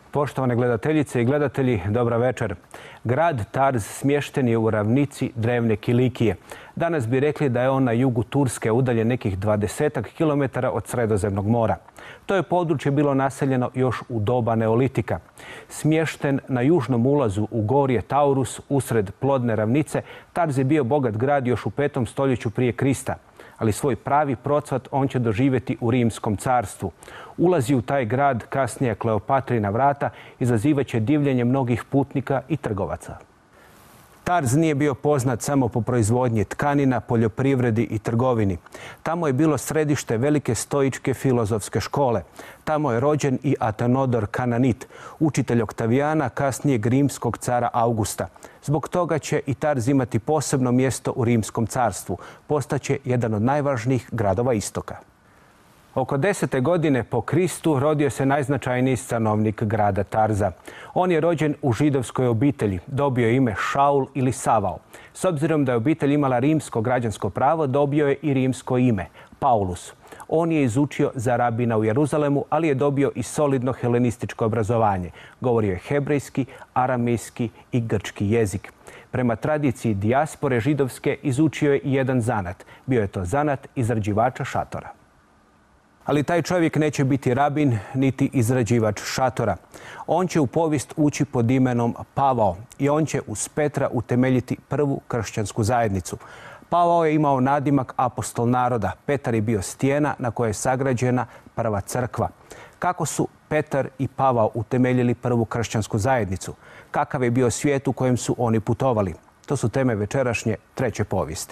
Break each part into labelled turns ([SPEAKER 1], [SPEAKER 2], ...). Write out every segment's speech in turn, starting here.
[SPEAKER 1] Poštovane gledateljice i gledatelji, dobra večer. Grad Tarz smješten je u ravnici drevne Kilikije. Danas bi rekli da je on na jugu Turske, udaljen nekih 20 kilometara od Sredozemnog mora. To je područje bilo naseljeno još u doba Neolitika. Smješten na južnom ulazu u gorje Taurus, usred plodne ravnice, Tarz je bio bogat grad još u 5. stoljeću prije Krista. Ali svoj pravi procvat on će doživjeti u Rimskom carstvu. Ulazi u taj grad kasnije Kleopatrina vrata izazivaće divljenje mnogih putnika i trgovaca. Tarz nije bio poznat samo po proizvodnji tkanina, poljoprivredi i trgovini. Tamo je bilo središte velike stoičke filozofske škole. Tamo je rođen i Atenodor Kananit, učitelj Oktavijana, kasnijeg rimskog cara Augusta. Zbog toga će i Tarz imati posebno mjesto u Rimskom carstvu. Postaće jedan od najvažnijih gradova istoka. Oko 10. godine po Kristu rodio se najznačajniji stanovnik grada Tarza. On je rođen u židovskoj obitelji, dobio je ime Šaul ili Savao. S obzirom da je obitelj imala rimsko građansko pravo, dobio je i rimsko ime, Paulus. On je izučio za rabina u Jeruzalemu, ali je dobio i solidno helenističko obrazovanje. Govorio je hebrejski, aramejski i grčki jezik. Prema tradiciji dijaspore židovske izučio je i jedan zanat. Bio je to zanat izrađivača šatora. Ali taj čovjek neće biti rabin niti izrađivač šatora. On će u povijest ući pod imenom Pavao i on će uz Petra utemeljiti prvu kršćansku zajednicu. Pavao je imao nadimak apostol naroda. Petar je bio stijena na kojoj je sagrađena prva crkva. Kako su Petar i Pavao utemeljili prvu kršćansku zajednicu? Kakav je bio svijet u kojem su oni putovali? To su teme večerašnje treće povijesti.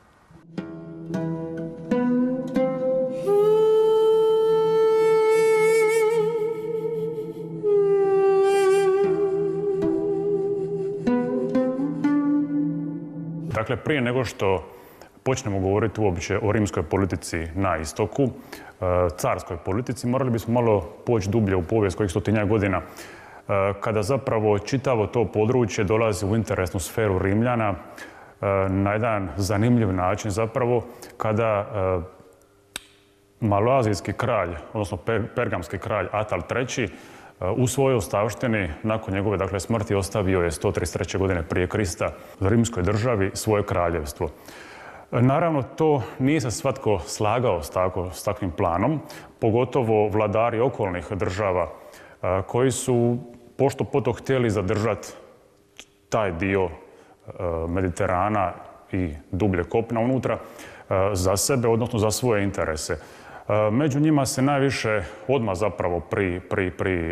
[SPEAKER 2] Dakle, prije nego što počnemo govoriti uopće o rimskoj politici na istoku, carskoj politici, morali bismo malo poći dublje u povijest kojih 100-tinjak godina, kada zapravo čitavo to područje dolazi u interesnu sferu Rimljana na jedan zanimljiv način zapravo, kada maloazijski kralj, odnosno pergamski kralj Atal III, u svojoj ostavštini, nakon njegove smrti, ostavio je 133. godine prije Krista rimskoj državi svoje kraljevstvo. Naravno, to nije se svatko slagao s takvim planom, pogotovo vladari okolnih država koji su pošto poto htjeli zadržati taj dio Mediterana i dublje kopna unutra za sebe, odnosno za svoje interese. Među njima se najviše odmah zapravo pri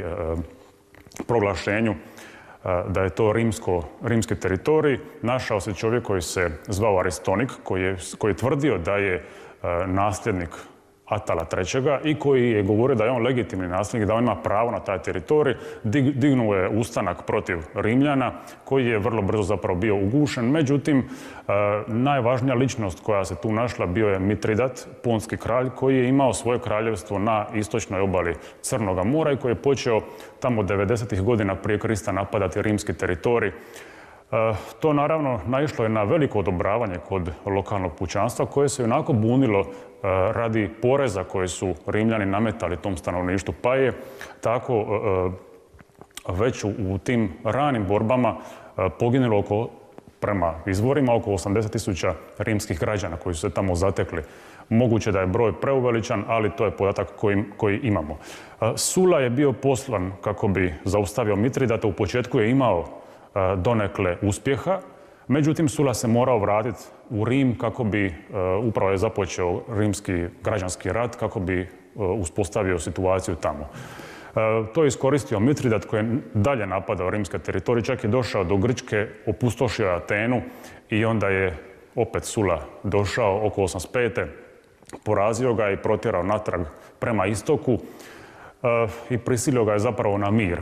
[SPEAKER 2] proglašenju da je to rimski teritorij našao se čovjek koji se zvao Aristonik, koji je tvrdio da je nasljednik Atala III. I koji je govorio da je on legitimni nasljednik, da on ima pravo na taj teritorij. Dignuo je ustanak protiv Rimljana, koji je vrlo brzo zapravo bio ugušen. Međutim, najvažnija ličnost koja se tu našla bio je Mitridat, ponski kralj, koji je imao svoje kraljevstvo na istočnoj obali Crnoga mora i koji je počeo tamo 90. godina prije Krista napadati rimski teritorij. To naravno naišlo je na veliko odobravanje kod lokalnog pučanstva koje se onako bunilo radi poreza koje su Rimljani nametali tom stanovništvu, pa je tako već u tim ranim borbama poginulo prema izvorima oko 80.000 rimskih građana koji su se tamo zatekli. Moguće da je broj preuveličan, ali to je podatak koji imamo. Sula je bio poslan kako bi zaustavio Mitridata. U početku je imao donekle uspjeha, međutim Sula se morao vratiti u Rim kako bi upravo je započeo rimski građanski rat, kako bi uspostavio situaciju tamo. To je iskoristio Mitridat koji je dalje napadao rimske teritorije, čak je došao do Grčke, opustošio Atenu i onda je opet Sula došao oko 85. Porazio ga i protjerao natrag prema istoku i prisilio ga je zapravo na mir.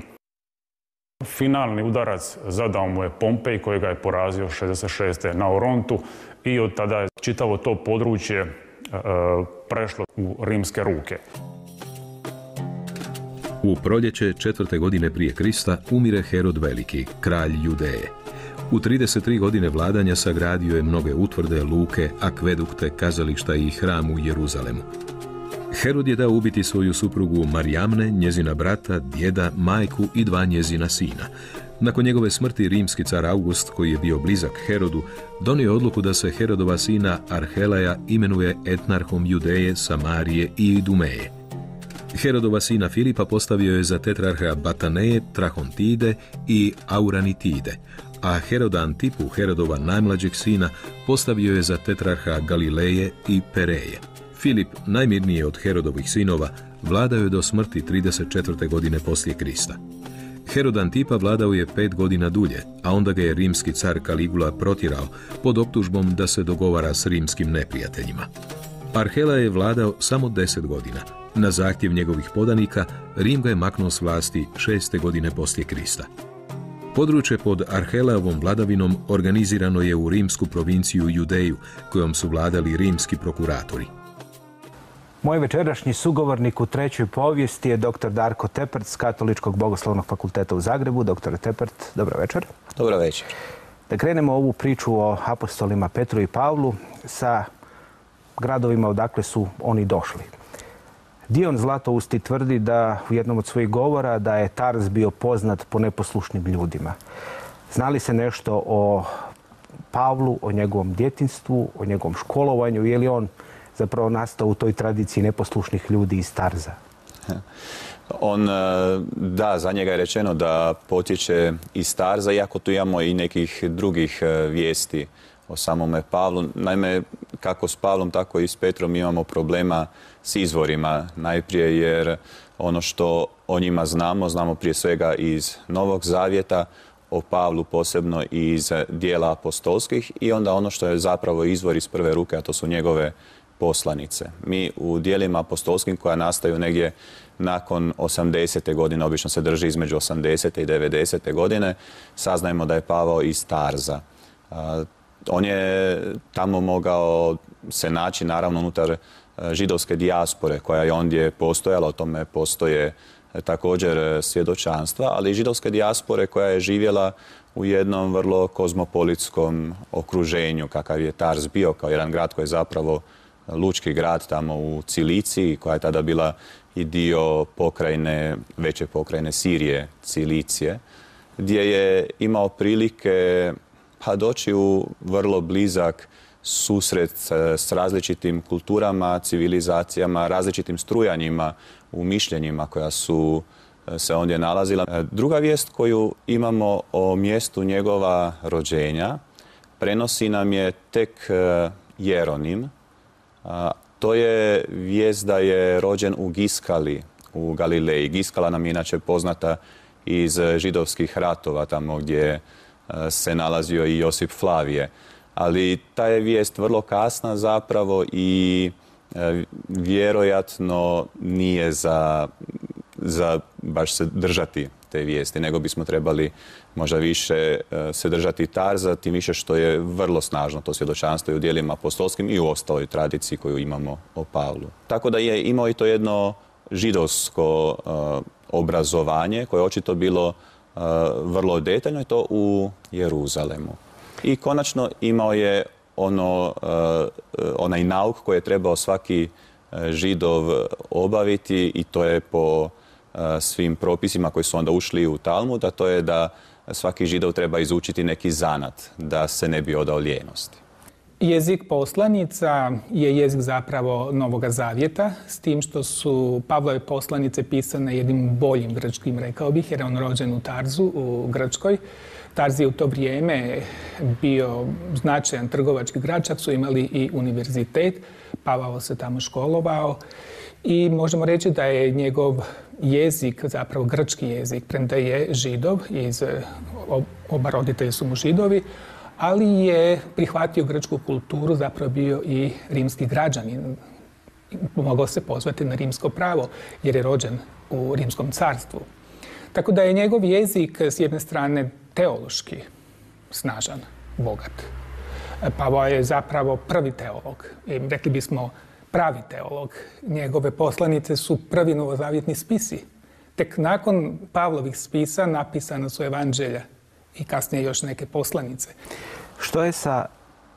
[SPEAKER 2] Finalni udarac zadao mu je Pompej koji ga je porazio 66. na Orontu i od tada je čitavo to područje prešlo u rimske ruke.
[SPEAKER 3] U proljeće 4. godine prije Krista umire Herod Veliki, kralj Judeje. U 33 godine vladanja sagradio je mnoge utvrde, luke, akvedukte, kazališta i hram u Jeruzalemu. Herod je dao ubiti svoju suprugu Marijamne, njezina brata, djeda, majku i 2 njezina sina. Nakon njegove smrti rimski car August, koji je bio blizak Herodu, donio odluku da se Herodova sina Arhelaja imenuje etnarhom Judeje, Samarije i Idumeje. Herodova sina Filipa postavio je za tetrarha Bataneje, Trahontide i Auranitide, a Heroda Antipu, Herodova najmlađeg sina, postavio je za tetrarha Galileje i Pereje. Filip, najmirniji od Herodovih sinova, vladao je do smrti 34. godine poslije Krista. Herod Antipa vladao je 5 godina dulje, a onda ga je rimski car Kaligula protjerao pod optužbom da se dogovara s rimskim neprijateljima. Arhela je vladao samo 10 godina. Na zahtjev njegovih podanika, Rim ga je maknuo s vlasti 6. godine poslije Krista. Područje pod Arhelaovom vladavinom organizirano je u rimsku provinciju Judeju, kojom su vladali rimski prokuratori.
[SPEAKER 1] Moj večerašnji sugovornik u trećoj povijesti je dr. Darko Tepert s Katoličkog bogoslovnog fakulteta u Zagrebu. Dr. Tepert, dobro večer.
[SPEAKER 4] Dobro večer.
[SPEAKER 1] Da krenemo ovu priču o apostolima Petru i Pavlu sa gradovima odakle su oni došli. Dion Zlatousti tvrdi da u jednom od svojih govora da je Tarz bio poznat po neposlušnim ljudima. Zna li se nešto o Pavlu, o njegovom djetinjstvu, o njegovom školovanju, je li on zapravo nastao u toj tradiciji neposlušnih ljudi iz Tarza?
[SPEAKER 4] Da, za njega je rečeno da potječe iz Tarza, iako tu imamo i nekih drugih vijesti o samome Pavlu. Naime, kako s Pavlom, tako i s Petrom imamo problema s izvorima. Najprije jer ono što o njima znamo prije svega iz Novog Zavjeta, o Pavlu posebno iz dijela apostolskih i onda ono što je zapravo izvor iz prve ruke, a to su njegove poslanice. Mi u dijelima apostolskim koja nastaju negdje nakon 80. godine, obično se drži između 80. i 90. godine, saznajemo da je Pavao iz Tarza. On je tamo mogao se naći naravno unutar židovske dijaspore koja je ondje postojala, o tome postoje također svjedočanstva, ali i židovske dijaspore koja je živjela u jednom vrlo kozmopolitskom okruženju, kakav je Tarz bio, kao jedan grad koji je zapravo lučki grad tamo u Ciliciji, koja je tada bila i dio veće pokrajine Sirije, Cilicije, gdje je imao prilike doći u vrlo blizak susret s različitim kulturama, civilizacijama, različitim strujanjima u mišljenjima koja su se ondje nalazila. Druga vijest koju imamo o mjestu njegova rođenja prenosi nam je tek Jeronim. To je vijest da je rođen u Giskali, u Galileji. Giskala nam je inače poznata iz židovskih ratova, tamo gdje se nalazio i Josip Flavije. Ali ta je vijest vrlo kasna zapravo i vjerojatno nije za baš se držati te vijesti, nego bismo trebali možda više se držati Tarza, tim više što je vrlo snažno to svjedočanstvo i u dijelima apostolskim i u ostaloj tradiciji koju imamo o Pavlu. Tako da je imao i to jedno židovsko obrazovanje koje je očito bilo vrlo detaljno i to u Jeruzalemu. I konačno imao je onaj nauk koji je trebao svaki Židov obaviti i to je po svim propisima koji su onda ušli u Talmud, a to je da svaki Židov treba izučiti neki zanat, da se ne bi odao lijenosti.
[SPEAKER 5] Jezik poslanica je jezik zapravo Novoga Zavjeta, s tim što su Pavlove poslanice pisane jednim boljim grčkim, rekao bih, jer je on rođen u Tarzu, u Grčkoj. Tarz je u to vrijeme bio značajan trgovački grad, čak su imali i univerzitet. Pavao se tamo školovao i možemo reći da je njegov jezik, zapravo grčki jezik, premda je Židov, oba roditelji su mu Židovi, ali je prihvatio grčku kulturu, zapravo bio i rimski građanin. Mogao se pozvati na rimsko pravo jer je rođen u rimskom carstvu. Tako da je njegov jezik s jedne strane teološki snažan, bogat. Pavao je zapravo prvi teolog. Rekli bismo pravi teolog. Njegove poslanice su prvi novozavjetni spisi. Tek nakon Pavlovih spisa napisana su evanđelja i kasnije još neke poslanice.
[SPEAKER 1] Što je sa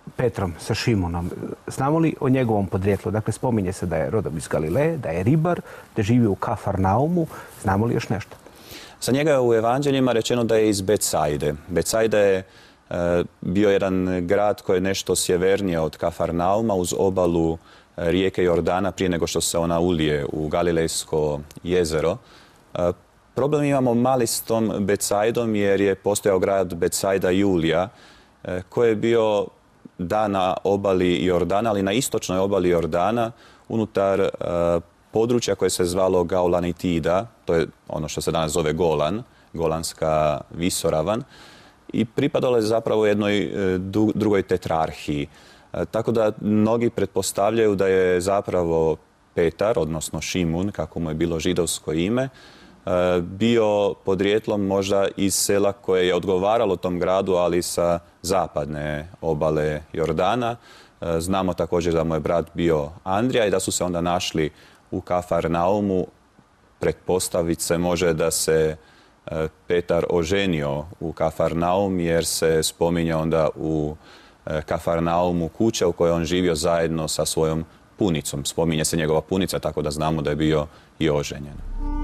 [SPEAKER 1] Petrom, sa Šimunom. Znamo li o njegovom podrijetlu? Dakle, spominje se da je rodom iz Galileje, da je ribar, da živi u Kafarnaumu. Znamo li još nešto?
[SPEAKER 4] Za njega je u evanđeljima rečeno da je iz Betsajde. Betsajda je bio jedan grad koji je nešto sjevernije od Kafarnauma uz obalu rijeke Jordana prije nego što se ona ulije u Galilejsko jezero. Problem imamo mali s tom Betsajdom jer je postojao grad Betsajda Julija koji je bio na obali Jordana, ali na istočnoj obali Jordana unutar područja koje se zvalo Gaulanitida, to je ono što se danas zove Golan, Golanska visoravan, i pripadalo je zapravo jednoj drugoj tetrarhiji. Tako da mnogi pretpostavljaju da je zapravo Petar, odnosno Šimun, kako mu je bilo židovsko ime, bio podrijetlom možda iz sela koje je odgovaralo tom gradu, ali sa zapadne obale Jordana. Znamo također da mu je brat bio Andrija i da su se onda našli u Kafarnaumu. Pretpostaviti se može da se Petar oženio u Kafarnaum jer se spominje onda u Kafarnaumu kuća u kojoj on živio zajedno sa svojom punicom. Spominje se njegova punica, tako da znamo da je bio i oženjen.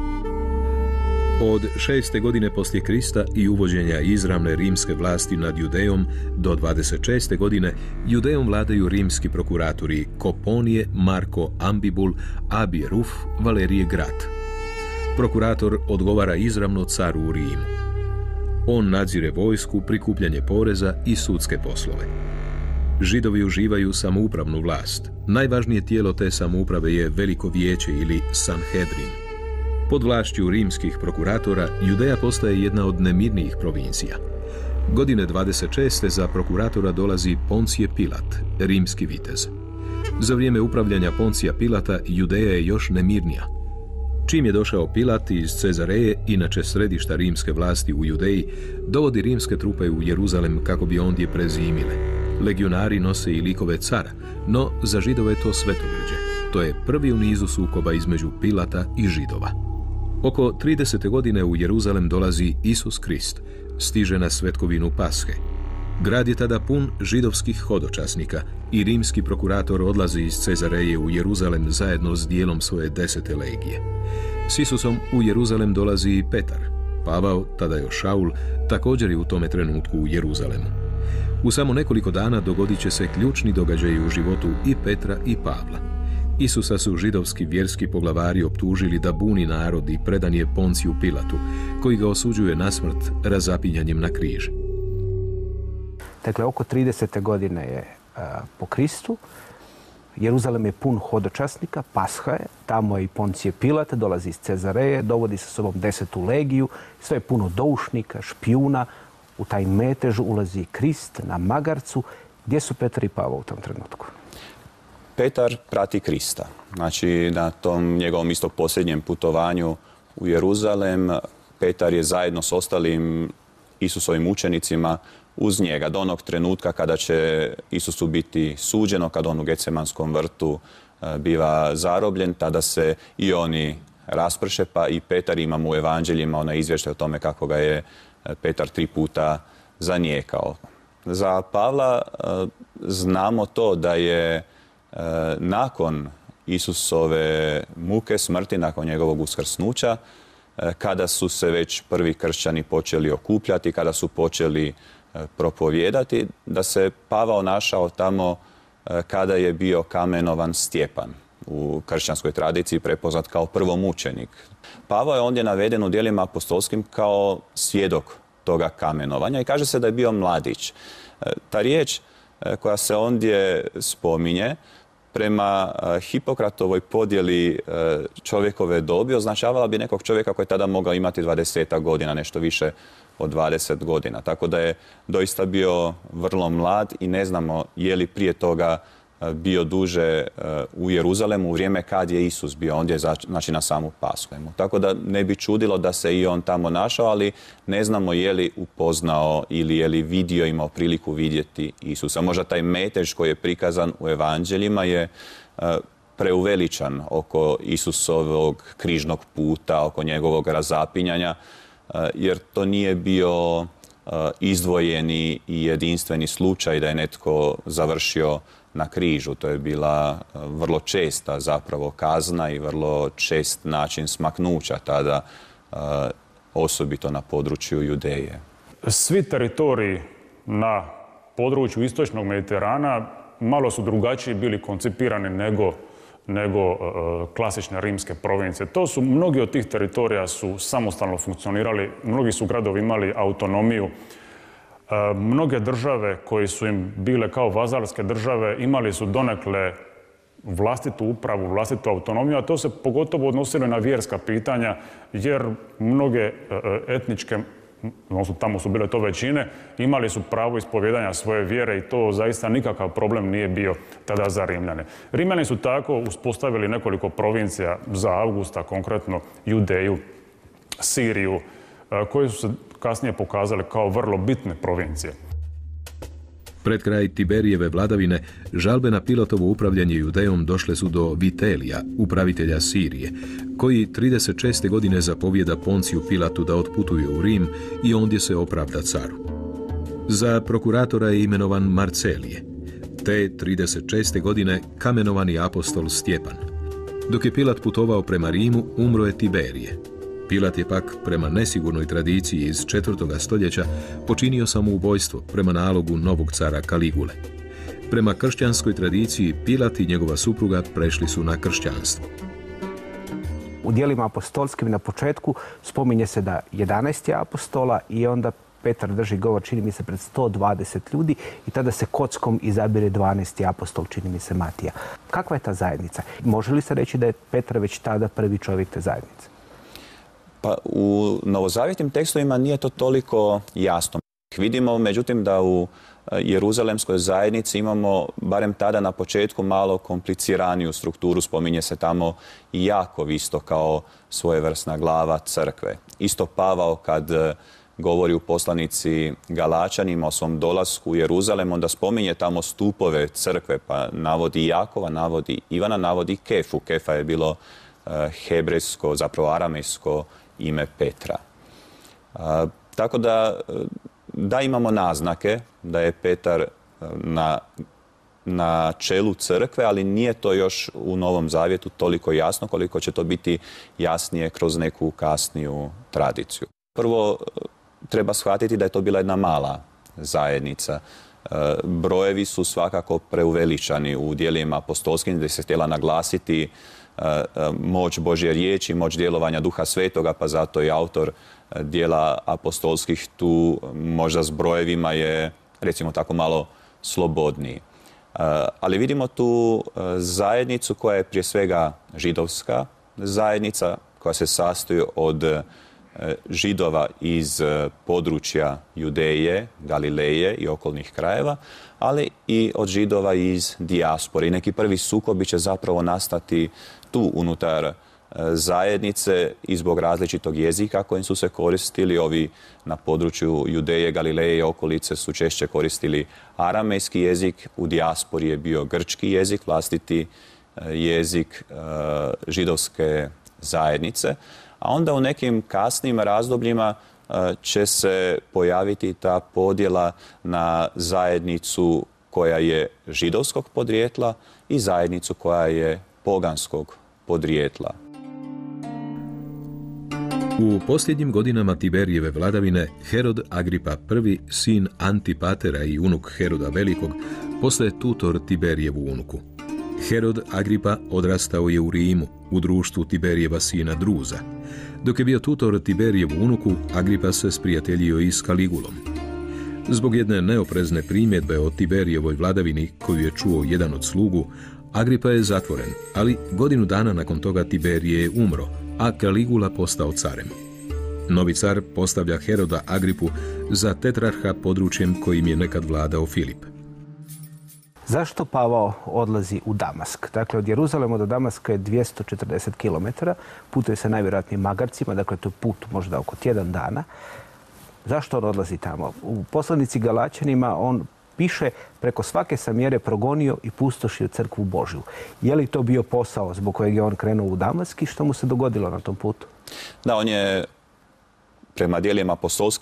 [SPEAKER 3] Od 6. godine poslije Krista i uvođenja izravne rimske vlasti nad Judejom do 26. godine Judejom vladaju rimski prokuratori Koponije, Marko Ambibul, Abi Ruf, Valerije Grat. Prokurator odgovara izravno caru u Rimu. On nadzire vojsku, prikupljanje poreza i sudske poslove. Židovi uživaju samoupravnu vlast. Najvažnije tijelo te samouprave je Veliko vijeće ili Sanhedrin. Pod vlašću rimskih prokuratora Judeja postaje jedna od nemirnijih provincija. Godine 26. za prokuratora dolazi Poncije Pilat, rimski vitez. Za vrijeme upravljanja Poncija Pilata Judeja je još nemirnija. Čim je došao Pilat iz Cezareje, inače središta rimske vlasti u Judeji, dovodi rimske trupe u Jeruzalem kako bi ondje prezimile. Legionari nose i likove cara, no za Židove je to svetogrđe. To je prvi u nizu sukoba između Pilata i Židova. Oko 30. godine u Jeruzalem dolazi Isus Krist, stiže na svetkovinu Pashe. Grad je tada pun židovskih hodočasnika i rimski prokurator odlazi iz Cezareje u Jeruzalem zajedno s dijelom svoje 10. legije. S Isusom u Jeruzalem dolazi i Petar. Pavao, tada još Šaul, također je u tome trenutku u Jeruzalemu. U samo nekoliko dana dogodit će se ključni događaji u životu i Petra i Pavla. Isusa su židovski vjerski poglavari optužili da buni narod i predan je Ponciju Pilatu, koji ga osuđuje na smrt razapinjanjem na križ.
[SPEAKER 1] Dakle, oko 30. godine je po Kristu. Jeruzalem je pun hodočasnika, Pasha je, tamo je i Poncije Pilat, dolazi iz Cezareje, dovodi sa sobom 10. legiju, sve je puno doušnika, špijuna. U taj metež ulazi Krist na magarcu. Gdje su Petar i Pavao u tom trenutku?
[SPEAKER 4] Petar prati Krista. Znači, na tom njegovom isto posljednjem putovanju u Jeruzalem, Petar je zajedno s ostalim Isusovim učenicima uz njega do onog trenutka kada će Isusu biti suđeno, kada on u Getsemanskom vrtu biva zarobljen, tada se i oni rasprše, pa i Petar, imamo u evanđeljima onaj izvještaj o tome kako ga je Petar 3 puta zanijekao. Za Pavla znamo to da je nakon Isusove muke, smrti, nakon njegovog uskrsnuća, kada su se već prvi kršćani počeli okupljati, kada su počeli propovijedati, da se Pavao našao tamo kada je bio kamenovan Stjepan, u kršćanskoj tradiciji prepoznat kao prvomučenik. Pavao je ondje naveden u djelima apostolskim kao svjedok toga kamenovanja i kaže se da je bio mladić. Ta riječ koja se ondje spominje, prema Hipokratovoj podjeli čovjekove dobi, označavala bi nekog čovjeka koji je tada mogao imati 20 godina, nešto više od 20 godina. Tako da je doista bio vrlo mlad i ne znamo je li prije toga bio duže u Jeruzalemu u vrijeme kad je Isus bio ondje, znači na samu Pashu. Tako da ne bi čudilo da se i on tamo našao, ali ne znamo je li upoznao ili je li vidio, imao priliku vidjeti Isusa. Možda taj metež koji je prikazan u evanđeljima je preuveličan oko Isusovog križnog puta, oko njegovog razapinjanja, jer to nije bio izdvojeni i jedinstveni slučaj da je netko završio na križu. To je bila vrlo česta zapravo kazna i vrlo čest način smaknuća tada, osobito na području Judeje.
[SPEAKER 2] Svi teritoriji na području istočnog Mediterana malo su drugačiji bili koncipirani nego klasične rimske provincije. Mnogi od tih teritorija su samostalno funkcionirali, mnogi su gradovi imali autonomiju. Mnoge države koje su im bile kao vazalske države imali su donekle vlastitu upravu, vlastitu autonomiju, a to se pogotovo odnosilo na vjerska pitanja, jer mnoge etničke, odnosno tamo su bile to većine, imali su pravo ispovjedanja svoje vjere i to zaista nikakav problem nije bio tada za Rimljane. Rimljani su tako uspostavili nekoliko provincija za Augusta, konkretno Judeju, Siriju, koje su se kasnije pokazale kao vrlo bitne provincije.
[SPEAKER 3] Pred kraj Tiberijeve vladavine, žalbe na Pilatovo upravljanje Judejom došle su do Vitelija, upravitelja Sirije, koji 36. godine zapovjeda Ponciju Pilatu da otputuje u Rim i ondje se opravda caru. Za prokuratora je imenovan Marcelije. Te 36. godine kamenovani apostol Stjepan. Dok je Pilat putovao prema Rimu, umro je Tiberije. Pilat je pak, prema nesigurnoj tradiciji iz 4. stoljeća, počinio samoubojstvo prema nalogu novog cara Kaligule. Prema kršćanskoj tradiciji, Pilat i njegova supruga prešli su na kršćanstvo.
[SPEAKER 1] U dijelima apostolskim na početku spominje se da 11 je apostola i onda Petar drži govor, čini mi se, pred 120 ljudi i tada se kockom izabire 12. apostol, čini mi se Matija. Kakva je ta zajednica? Može li se reći da je Petar već tada prvi čovjek te zajednice?
[SPEAKER 4] Pa u novozavjetnim tekstovima nije to toliko jasno. Vidimo, međutim, da u Jeruzalemskoj zajednici imamo, barem tada na početku, malo kompliciraniju strukturu. Spominje se tamo i Jakov isto kao svojevrsna glava crkve. Isto Pavao kad govori u poslanici Galačanima o svom dolasku u Jeruzalem, onda spominje tamo stupove crkve, pa navodi Jakova, navodi Ivana, navodi Kefu. Kefa je bilo hebrejsko, zapravo aramejsko ime Petra. Tako da imamo naznake da je Petar na čelu crkve, ali nije to još u Novom Zavjetu toliko jasno koliko će to biti jasnije kroz neku kasniju tradiciju. Prvo, treba shvatiti da je to bila jedna mala zajednica. Brojevi su svakako preuveličani u dijelima apostolskim gdje se htjela naglasiti moć Božje riječi, moć djelovanja Duha Svetoga, pa zato i autor dijela apostolskih tu možda s brojevima je, recimo tako, malo slobodniji. Ali vidimo tu zajednicu koja je prije svega židovska zajednica, koja se sastoji od Židova iz područja Judeje, Galileje i okolnih krajeva, ali i od Židova iz dijaspore. I neki prvi sukobi će zapravo nastati tu unutar zajednice i zbog različitog jezika kojim su se koristili. Ovi na području Judeje, Galileje i okolice su češće koristili aramejski jezik, u dijaspori je bio grčki jezik, vlastiti jezik židovske zajednice. A onda u nekim kasnim razdobljima će se pojaviti ta podjela na zajednicu koja je židovskog podrijetla i zajednicu koja je poganskog podrijetla.
[SPEAKER 3] U posljednjim godinama Tiberijeve vladavine Herod Agripa I, sin Antipatera i unuk Heroda Velikog, postaje tutor Tiberijevu unuku. Herod Agripa odrastao je u Rimu, u društvu Tiberijeva sina Druza. Dok je bio tutor Tiberijevu unuku, Agripa se sprijateljio i s Kaligulom. Zbog jedne neoprezne primjedbe o Tiberijevoj vladavini, koju je čuo jedan od slugu, Agripa je zatvoren, ali godinu dana nakon toga Tiberije je umro, a Kaligula postao carem. Novi car postavlja Heroda Agripu za tetrarha područjem kojim je nekad vladao Filip.
[SPEAKER 1] Zašto Pavao odlazi u Damask? Dakle, od Jeruzalema do Damaska je 240 km, putuje se najvjerojatnije magarcima, dakle to je put možda oko tjedan dana. Zašto on odlazi tamo? U poslanici Galačanima on piše: preko svake sam mjere progonio i pustošio crkvu Božju. Je li to bio posao zbog kojeg je on krenuo u Damask i što mu se dogodilo na tom putu?
[SPEAKER 4] Da, on je prema dijelima apostolskim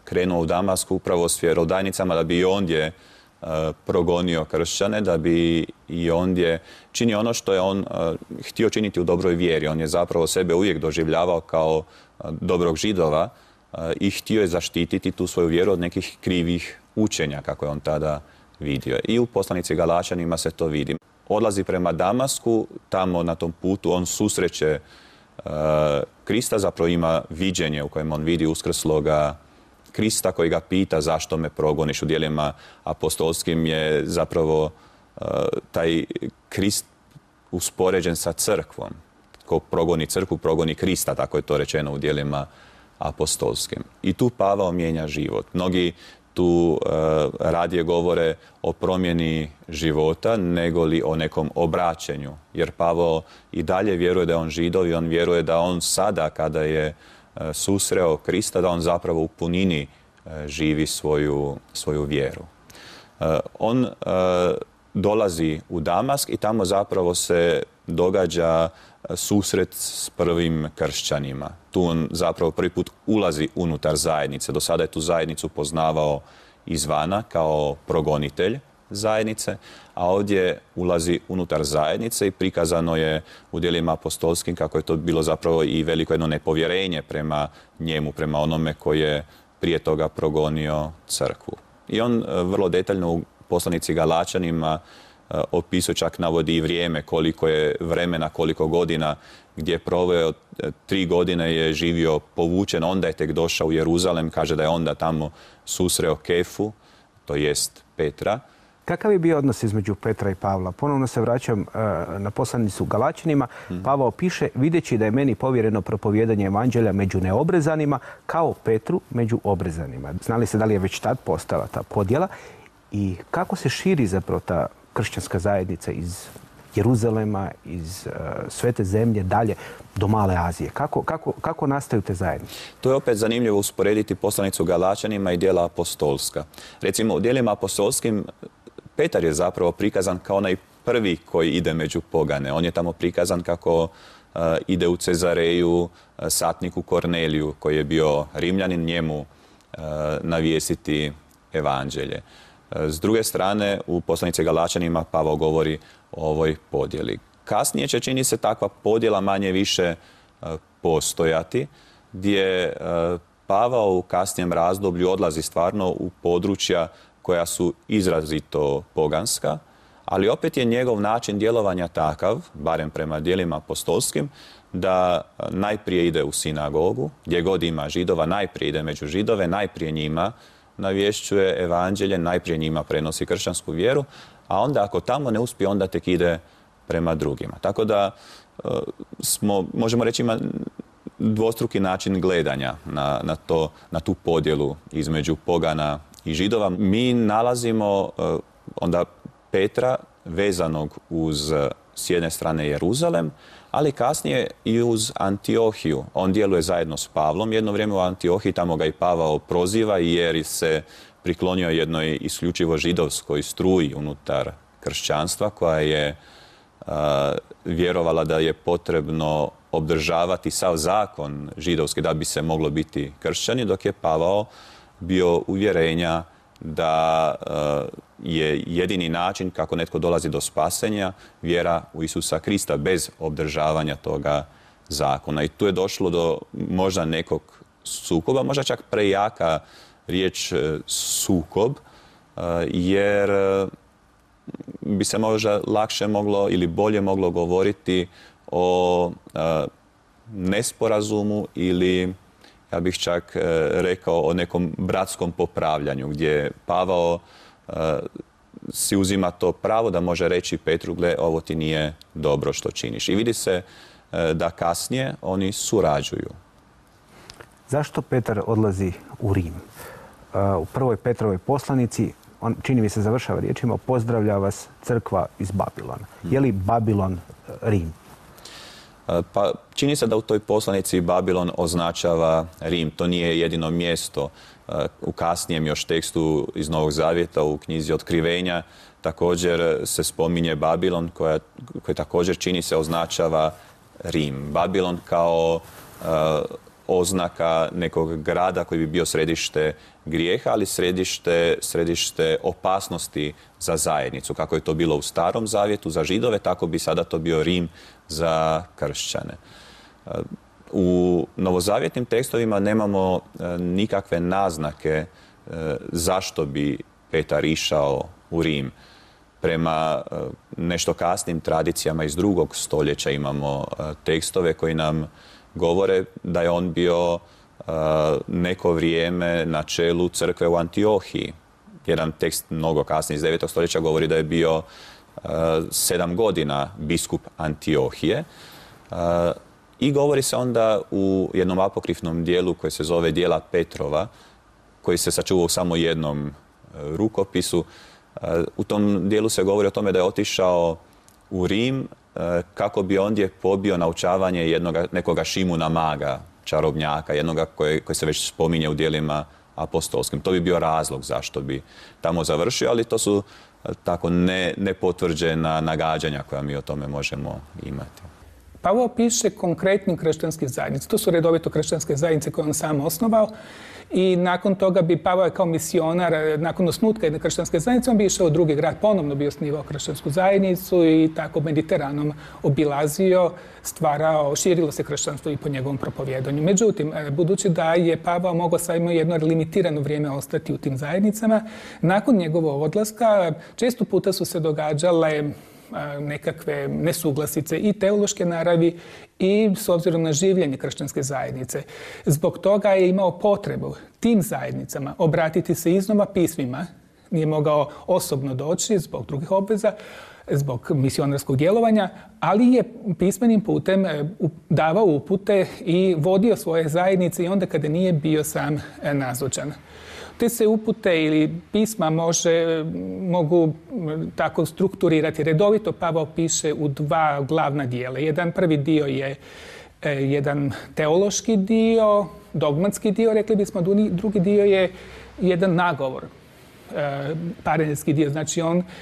[SPEAKER 4] krenuo u Damask upravo s vjerodajnicama da bi i ondje progonio kršćane, da bi i ondje činio ono što je on htio činiti u dobroj vjeri. On je zapravo sebe uvijek doživljavao kao dobrog Židova i htio je zaštititi tu svoju vjeru od nekih krivih učenja, kako je on tada vidio. I u poslanici Galačanima se to vidi. Odlazi prema Damasku, tamo na tom putu on susreće Krista, zapravo ima viđenje u kojem on vidi uskrsloga Krista koji ga pita zašto me progoniš. U djelima apostolskim je zapravo taj Krist uspoređen sa crkvom. Ko progoni crkvu, progoni Krista, tako je to rečeno u djelima apostolskim. I tu Pavao mijenja život. Mnogi tu radije govore o promjeni života nego li o nekom obraćenju. Jer Pavao i dalje vjeruje da je on Židov i on vjeruje da on sada kada je susreo Krista, da on zapravo u punini živi svoju vjeru. On dolazi u Damask i tamo zapravo se događa susret s prvim kršćanima. Tu on zapravo prvi put ulazi unutar zajednice. Do sada je tu zajednicu poznavao izvana kao progonitelj zajednice, a ovdje ulazi unutar zajednice i prikazano je u djelima apostolskim kako je to bilo zapravo i veliko jedno nepovjerenje prema njemu, prema onome koji je prije toga progonio crkvu. I on vrlo detaljno u poslanici Galačanima opisuje, čak navodi i vrijeme, koliko je vremena, koliko godina, gdje je proveo 3 godine je živio povučen, onda je tek došao u Jeruzalem, kaže da je onda tamo susreo Kefu, to jest Petra.
[SPEAKER 1] Kakav je bio odnos između Petra i Pavla? Ponovno se vraćam na poslanicu Galačanima. Pavao piše, videći da je meni povjereno propovijedanje evanđelja među neobrezanima, kao Petru među obrezanima. Znali se da li je već tad postala ta podjela i kako se širi zapravo ta kršćanska zajednica iz Jeruzalema, iz Svete zemlje, dalje do Male Azije. Kako nastaju te zajednice?
[SPEAKER 4] To je opet zanimljivo usporediti poslanicu Galačanima i djela apostolska. Recimo, u djelima apostolskim Petar je zapravo prikazan kao onaj prvi koji ide među pogane. On je tamo prikazan kako ide u Cezareju satniku Korneliju, koji je bio Rimljanin, njemu navijestiti evanđelje. S druge strane, u poslanici Galačanima Pavao govori o ovoj podjeli. Kasnije će, čini se, takva podjela manje više postojati, gdje Pavao u kasnijem razdoblju odlazi stvarno u područja koja su izrazito poganska, ali opet je njegov način djelovanja takav, barem prema djelima apostolskim, da najprije ide u sinagogu, gdje god ima Židova, najprije ide među Židove, najprije njima navješćuje evanđelje, najprije njima prenosi kršćansku vjeru, a onda ako tamo ne uspije, onda tek ide prema drugima. Tako da možemo reći, ima dvostruki način gledanja na tu podjelu između pogana i Židova. Mi nalazimo onda Petra vezanog uz s jedne strane Jeruzalem, ali kasnije i uz Antiohiju. On djeluje zajedno s Pavlom jedno vrijeme u Antiohiji, tamo ga i Pavao proziva jer se priklonio jednoj isključivo židovskoj struji unutar kršćanstva koja je vjerovala da je potrebno obdržavati sav zakon židovski da bi se moglo biti kršćani, dok je Pavao bio uvjerenja da je jedini način kako netko dolazi do spasenja vjera u Isusa Krista bez obdržavanja toga zakona. I tu je došlo do možda nekog sukoba, možda čak prejaka riječ sukob, jer bi se možda lakše moglo ili bolje moglo govoriti o nesporazumu ili, ja bih čak rekao, o nekom bratskom popravljanju, gdje Pavao si uzima to pravo da može reći Petru, gle, ovo ti nije dobro što činiš. I vidi se da kasnije oni surađuju.
[SPEAKER 1] Zašto Petar odlazi u Rim? U prvoj Petrovoj poslanici, on, čini mi se, završava riječima, pozdravlja vas crkva iz Babilona. Je li Babilon Rim?
[SPEAKER 4] Pa čini se da u toj poslanici Babilon označava Rim. To nije jedino mjesto. U kasnijem još tekstu iz Novog Zavjeta u knjizi Otkrivenja također se spominje Babilon koji također čini se označava Rim. Babilon kao oznaka nekog grada koji bi bio središte grijeha, ali središte opasnosti za zajednicu. Kako je to bilo u Starom zavjetu za Židove, tako bi sada to bio Rim za kršćane. U novozavjetnim tekstovima nemamo nikakve naznake zašto bi Petar išao u Rim. Prema nešto kasnim tradicijama iz 2. stoljeća imamo tekstove koji nam govore da je on bio neko vrijeme na čelu crkve u Antiohiji. Jedan tekst mnogo kasnije iz 9. stoljeća govori da je bio 7 godina biskup Antiohije. I govori se onda u jednom apokrifnom dijelu koji se zove Djela Petrova, koji se sačuva u samo jednom rukopisu. U tom dijelu se govori o tome da je otišao u Rim kako bi ondje pobio naučavanje nekoga Šimuna Maga, čarobnjaka, jednoga koji se već spominje u dijelima apostolskim. To bi bio razlog zašto bi tamo završio, ali to su tako nepotvrđena nagađanja koja mi o tome možemo imati.
[SPEAKER 5] Pavao piše konkretnim kršćanskim zajednicama. To su redovito kršćanske zajednice koje on sam osnovao i nakon toga bi Pavao kao misionar, nakon osnutka jedne kršćanske zajednice, on bi išao u drugi grad, ponovno bi osnivao kršćansku zajednicu i tako Mediteranom obilazio, stvarao, širilo se kršćanstvo i po njegovom propovjedanju. Međutim, budući da je Pavao mogao samo jedno limitirano vrijeme ostati u tim zajednicama, nakon njegovog odlaska često puta su se događale nekakve nesuglasice i teološke naravi i s obzirom na življenje kršćanske zajednice. Zbog toga je imao potrebu tim zajednicama obratiti se iznova pismima. Nije mogao osobno doći zbog drugih obveza, zbog misionarskog djelovanja, ali je pismenim putem davao upute i vodio svoje zajednice i onda kada nije bio sam nazočan. Te se upute ili pisma mogu tako strukturirati. Redovito Pavao piše u 2 glavna dijela. Jedan prvi dio je jedan teološki dio, dogmatski dio, rekli bismo, drugi dio je jedan nagovor, parenski dio. Znači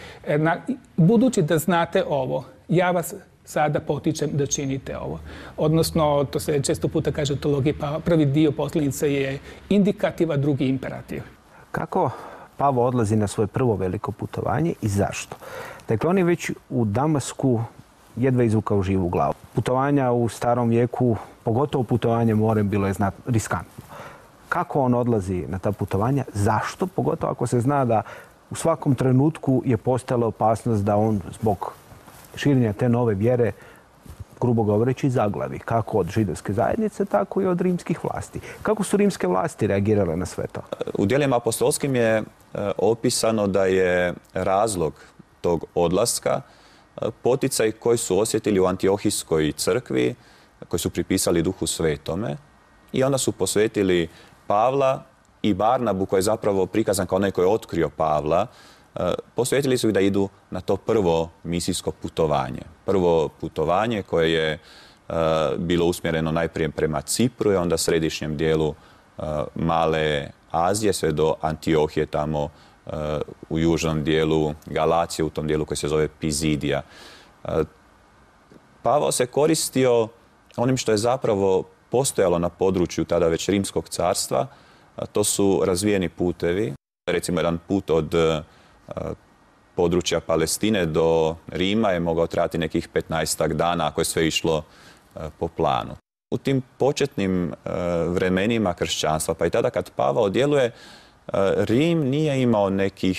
[SPEAKER 5] budući da znate ovo, ja vas sada potičem da činite ovo. Odnosno, to se često puta kaže u teologiji, pa prvi dio poslanice je indikativ, a drugi imperativ.
[SPEAKER 1] Kako Pavao odlazi na svoje prvo veliko putovanje i zašto? Dakle, on je već u Damasku jedva izvukao živu glavu. Putovanja u starom vijeku, pogotovo putovanje morem, bilo je riskantno. Kako on odlazi na ta putovanja? Zašto? Pogotovo ako se zna da u svakom trenutku je postojala opasnost da on zbog širenja te nove vjere, grubo govoreći, zaglavi. Kako od židovske zajednice, tako i od rimskih vlasti. Kako su rimske vlasti reagirale na sve to?
[SPEAKER 4] U djelima apostolskim je opisano da je razlog tog odlaska poticaj koji su osjetili u Antiohijskoj crkvi, koji su pripisali Duhu Svetome i onda su posvetili Pavla i Barnabu, koji je zapravo prikazan kao onaj koji je otkrio Pavla. Posvetili su ih da idu na to prvo misijsko putovanje. Prvo putovanje koje je bilo usmjereno najprije prema Cipru i onda središnjem dijelu Male Azije sve do Antiohije tamo u južnom dijelu Galacije, u tom dijelu koji se zove Pizidija. Pavao se koristio onim što je zapravo postojalo na području tada već Rimskog carstva. To su razvijeni putevi. Recimo jedan put od područja Palestine do Rima je mogao trajati nekih 15 dana ako je sve išlo po planu. U tim početnim vremenima kršćanstva, pa i tada kad Pavao djeluje, Rim nije imao neki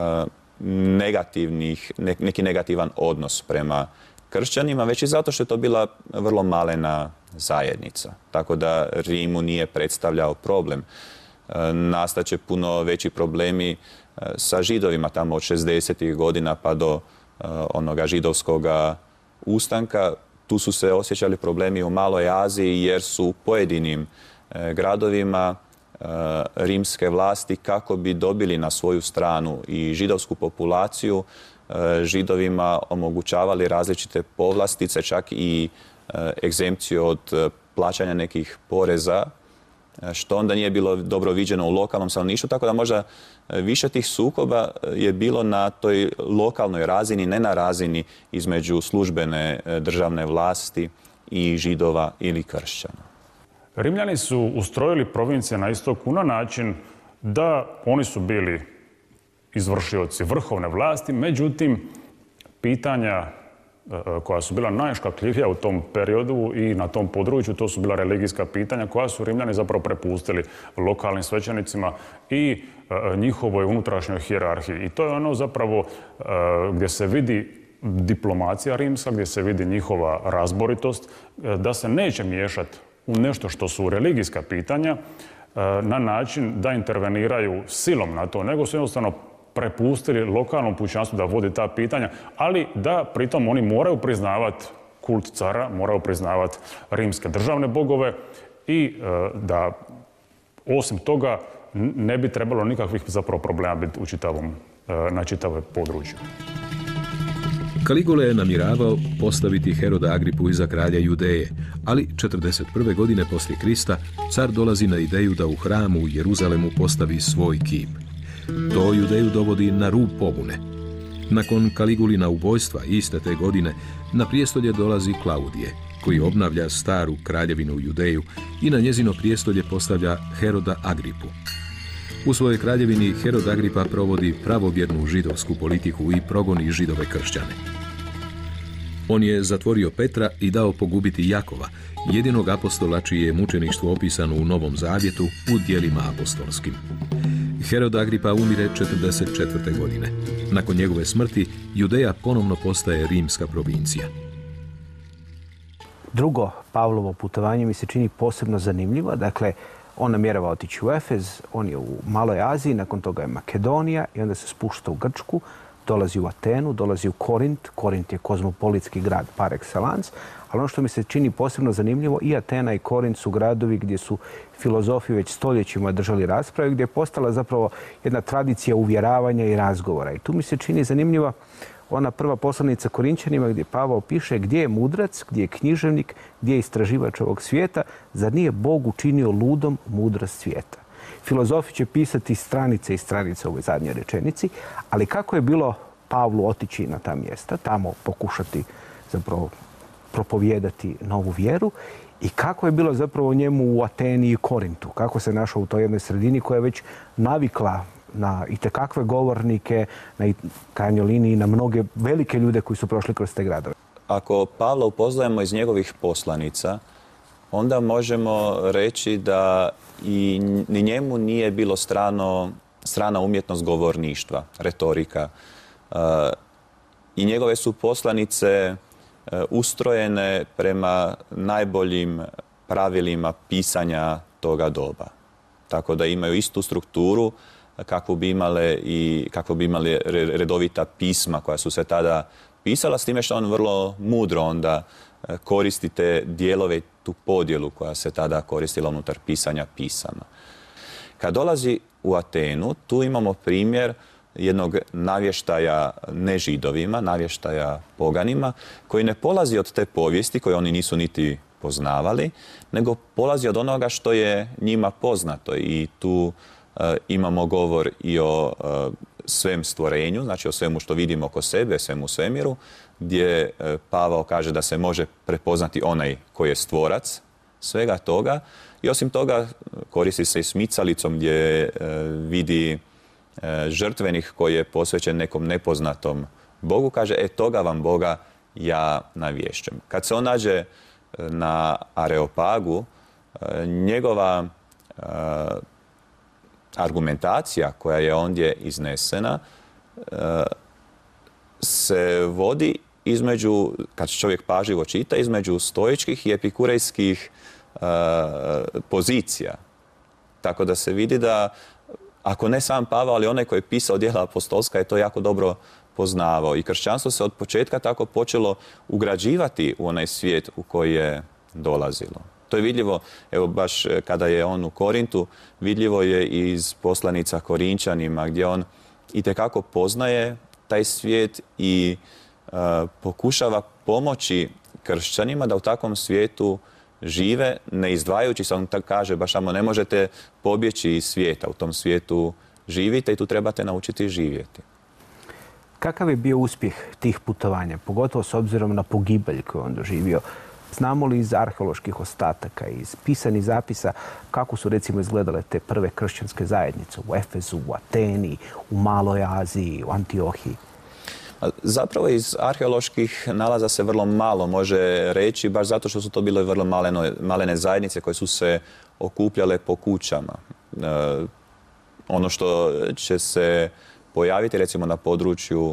[SPEAKER 4] negativan odnos prema kršćanima, već i zato što je to bila vrlo malena zajednica. Tako da Rimu nije predstavljao problem. Nastaće puno veći problemi sa Židovima tamo od 60. godina pa do onoga židovskog ustanka. Tu su se osjećali problemi u Maloj Aziji jer su u pojedinim gradovima rimske vlasti kako bi dobili na svoju stranu i židovsku populaciju, Židovima omogućavali različite povlastice, čak i egzempciju od plaćanja nekih poreza, što onda nije bilo dobro viđeno u lokalnom stanovništvu, tako da možda više tih sukoba je bilo na toj lokalnoj razini, ne na razini između službene državne vlasti i Židova ili kršćana.
[SPEAKER 2] Rimljani su ustrojili provincije na istoku na način da oni su bili izvršioci vrhovne vlasti, međutim, pitanja koja su bila najškakljivija u tom periodu i na tom području, to su bila religijska pitanja koja su Rimljani zapravo prepustili lokalnim svećenicima i njihovoj unutrašnjoj hijerarhiji. I to je ono zapravo gdje se vidi diplomacija rimska, gdje se vidi njihova razboritost, da se neće miješati u nešto što su religijska pitanja na način da interveniraju silom na to, nego su jednostavno prepustili lokalnom pučanstvu da vodi ta pitanja, ali da pritom oni moraju priznavati kult cara, moraju priznavati rimske državne bogove i da osim toga ne bi trebalo nikakvih zapravo problema biti na čitavom području.
[SPEAKER 3] Kaligula je namjeravao postaviti Heroda Agripu iza kralja Judeje, ali 41. godine poslije Krista car dolazi na ideju da u hramu u Jeruzalemu postavi svoj kip. To Judeju dovodi na rub pobune. Nakon Kaligulina ubojstva iste te godine na prijestolje dolazi Klaudije, koji obnavlja staru kraljevinu u Judeju i na njezino prijestolje postavlja Heroda Agripu. U svojoj kraljevini Herod Agripa provodi pravovjernu židovsku politiku i progoni židove kršćane. On je zatvorio Petra i dao pogubiti Jakova, jedinog apostola čije je mučeništvo opisano u Novom Zavjetu u djelima apostolskim. Herod Agripa umire 44. godine. Nakon njegove smrti Judeja ponovno postaje rimska provincija.
[SPEAKER 1] Drugo Pavlovo putovanje mi se čini posebno zanimljivo. Dakle, on namjerava otići u Efez, on je u Maloj Aziji, nakon toga je Makedonija i onda se spušta u Grčku, dolazi u Atenu, dolazi u Korint. Korint je kozmopolitski grad par excellence, ali ono što mi se čini posebno zanimljivo, i Atena i Korint su gradovi gdje su filozofi već stoljećima držali rasprave, gdje je postala zapravo jedna tradicija uvjeravanja i razgovora. I tu mi se čini zanimljiva ona prva poslanica Korinćanima gdje Pavao piše gdje je mudrac, gdje je književnik, gdje je istraživač ovog svijeta, zar nije Bog učinio ludom mudrost svijeta. Filozofi će pisati stranice i stranice u ovoj zadnjoj rečenici, ali kako je bilo Pavlu otići na ta mjesta, tamo pokušati zapravo propovijedati novu vjeru i kako je bilo zapravo njemu u Ateni i Korintu, kako se našao u toj jednoj sredini koja je već navikla na itekakve govornike, na krajnjoj liniji na mnoge velike ljude koji su prošli kroz te gradove.
[SPEAKER 4] Ako Pavla upoznajemo iz njegovih poslanica, onda reći da i ni njemu nije bilo strana umjetnost govorništva, retorika. I njegove su poslanice ustrojene prema najboljim pravilima pisanja toga doba. Tako da imaju istu strukturu kakvu bi imale redovita pisma koja su se tada pisala, s time što on vrlo mudro onda koristi te dijelove, tu podjelu koja se tada koristila unutar pisanja pisama. Kad dolazi u Atenu, tu imamo primjer jednog navještaja nežidovima, navještaja poganima, koji ne polazi od te povijesti koje oni nisu niti poznavali, nego polazi od onoga što je njima poznato. I tu imamo govor i o svem stvorenju, znači o svemu što vidimo oko sebe, svemu svemiru, gdje Pavao kaže da se može prepoznati onaj koji je stvorac svega toga. I osim toga koristi se i smicalicom gdje vidi žrtvenik koji je posvećen nekom nepoznatom Bogu, kaže toga vam Boga ja navješćem. Kad se on nađe na Areopagu, njegova argumentacija koja je ondje iznesena se vodi između, kad čovjek pažljivo čita, između stoičkih i epikurejskih pozicija. Tako da se vidi da, ako ne sam Pavao, ali onaj koji je pisao djela apostolska je to jako dobro poznavao. I kršćanstvo se od početka tako počelo ugrađivati u onaj svijet u koji je dolazilo. To je vidljivo, evo baš kada je on u Korintu, vidljivo je iz poslanica Korinčanima gdje on itekako poznaje taj svijet i pokušava pomoći kršćanima da u takvom svijetu žive, ne izdvajajući se, on tako kaže, baš samo ne možete pobjeći iz svijeta, u tom svijetu živite i tu trebate naučiti živjeti.
[SPEAKER 1] Kakav je bio uspjeh tih putovanja, pogotovo s obzirom na pogibelj koju on doživio? Znamo li iz arheoloških ostataka, iz pisanih zapisa, kako su recimo izgledale te prve kršćanske zajednice u Efezu, u Ateni, u Maloj Aziji, u Antiohiji?
[SPEAKER 4] Zapravo iz arheoloških nalaza se vrlo malo može reći, baš zato što su to bile vrlo malene zajednice koje su se okupljale po kućama. Ono što će se pojaviti recimo na području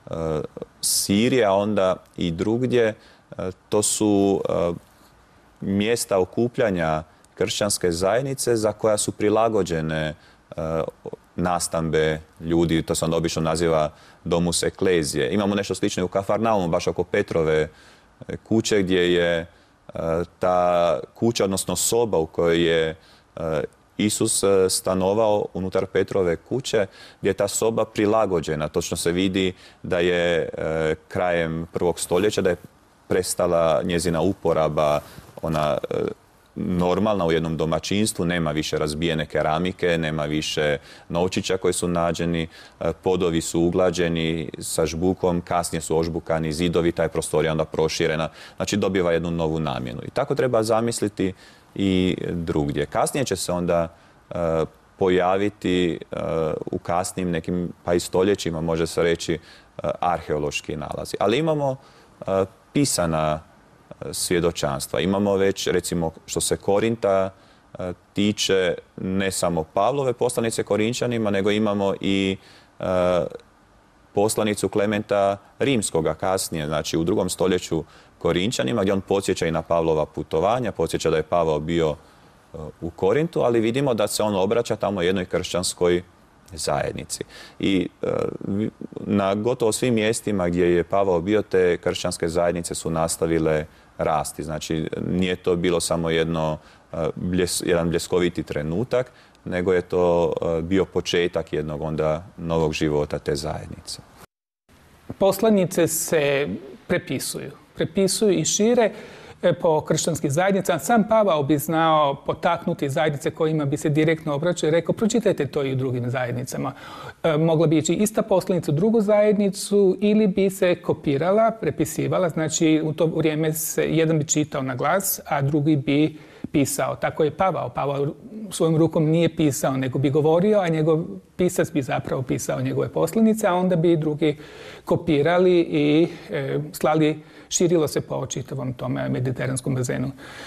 [SPEAKER 4] Sirije, a onda i drugdje, to su mjesta okupljanja kršćanske zajednice za koja su prilagođene nastambe ljudi, to se onda obično naziva domus eklezije. Imamo nešto slično u Kafarnaumu, baš oko Petrove kuće, gdje je ta kuća, odnosno soba u kojoj je Isus stanovao unutar Petrove kuće, gdje je ta soba prilagođena. Točno se vidi da je krajem 1. stoljeća, da je prestala njezina uporaba, ona normalna u jednom domaćinstvu, nema više razbijene keramike, nema više novčića koji su nađeni, podovi su uglađeni sa žbukom, kasnije su ožbukani zidovi, ta je prostorija onda proširena, znači dobiva jednu novu namjenu. I tako treba zamisliti i drugdje. Kasnije će se onda pojaviti u kasnim nekim, pa i stoljećima, može se reći, arheološki nalazi. Ali imamo pisana svjedočanstva. Imamo već, recimo, što se Korinta tiče, ne samo Pavlove poslanice Korinčanima, nego imamo i poslanicu Klementa Rimskoga kasnije, znači u 2. stoljeću Korinčanima, gdje on podsjeća i na Pavlova putovanja, podsjeća da je Pavao bio u Korintu, ali vidimo da se on obraća tamo jednoj kršćanskoj zajednici. I na gotovo svim mjestima gdje je Pavao bio, te kršćanske zajednice su nastavile rasti. Znači, nije to bilo samo jedan bljeskoviti trenutak, nego je to bio početak jednog onda novog života te zajednice.
[SPEAKER 5] Poslanice se prepisuju i šire po kršćanskim zajednicama. Sam Pavao bi znao potaknuti zajednice kojima bi se direktno obraćao i rekao, pročitajte to i u drugim zajednicama. Mogla bi ići ista poslanica u drugu zajednicu ili bi se kopirala, prepisivala. Znači, u to vrijeme jedan bi čitao na glas, a drugi bi pisao. Tako je Pavao. Pavao svojom rukom nije pisao, nego bi govorio, a njegov pisac bi zapravo pisao njegove poslanice, a onda bi drugi kopirali i slali, širilo se po čitavom tome mediteranskom bazenu.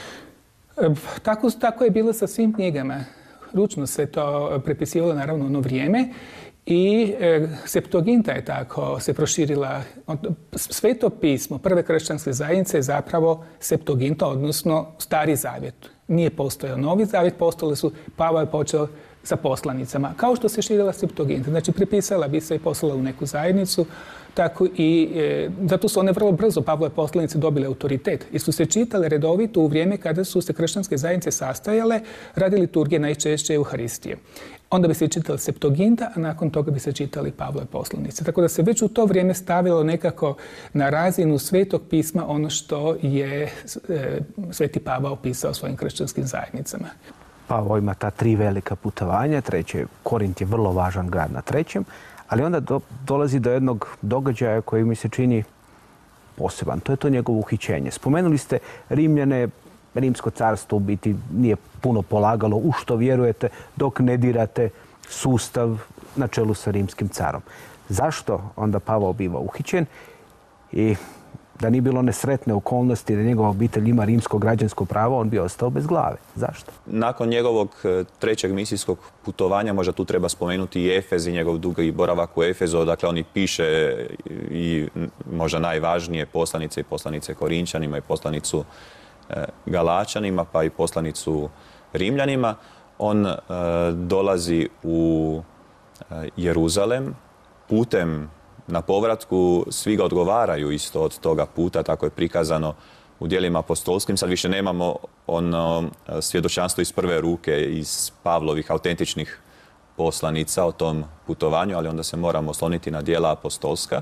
[SPEAKER 5] Tako je bilo sa svim knjigama. Ručno se to prepisivalo naravno ono vrijeme i Septuaginta je tako se proširila. Sveto pismo prve kršćanske zajednice je zapravo Septuaginta, odnosno Stari zavjet. Nije postojao Novi zavjet, postojali su, Pavao je počeo sa poslanicama. Kao što se širila Septuaginta, znači prepisala bi se i poslala u neku zajednicu, tako i zato su one vrlo brzo, Pavlove poslanice, dobile autoritet i su se čitale redovito u vrijeme kada su se kršćanske zajednice sastajale radi liturgije, najčešće Euharistije. Onda bi se čitala Septuaginta, a nakon toga bi se čitali Pavlove poslanice. Tako da se već u to vrijeme stavilo nekako na razinu Svetog pisma ono što je Sveti Pavao pisao svojim kršćanskim zajednicama.
[SPEAKER 1] Pavao ima ta 3 velika putovanja, Korint je vrlo važan grad na 3. Ali onda dolazi do jednog događaja koji mi se čini poseban. To je to njegovo uhićenje. Spomenuli ste Rimljane, Rimsko carstvo u biti nije puno polagalo u što vjerujete dok ne dirate sustav na čelu sa rimskim carom. Zašto onda Pavao biva uhićen? I da nije bilo nesretne okolnosti da njegova obitelj ima rimsko građansko pravo, on bi ostao bez glave. Zašto?
[SPEAKER 4] Nakon njegovog 3. misijskog putovanja, možda tu treba spomenuti i Efez i njegov dugi boravak u Efezu, dakle on i piše i možda najvažnije poslanice i poslanice Korinčanima i poslanicu Galačanima, pa i poslanicu Rimljanima. On dolazi u Jeruzalem putem. Na povratku svi ga odgovaraju isto od toga puta, tako je prikazano u djelima apostolskim. Sad više nemamo ono svjedočanstvo iz prve ruke, iz Pavlovih autentičnih poslanica o tom putovanju, ali onda se moramo osloniti na djela apostolska.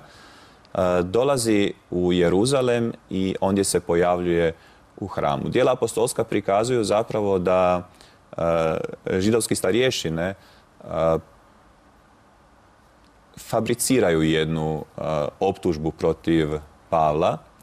[SPEAKER 4] Dolazi u Jeruzalem i ondje se pojavljuje u hramu. Djela apostolska prikazuju zapravo da židovski starješine fabriciraju jednu optužbu protiv Pavla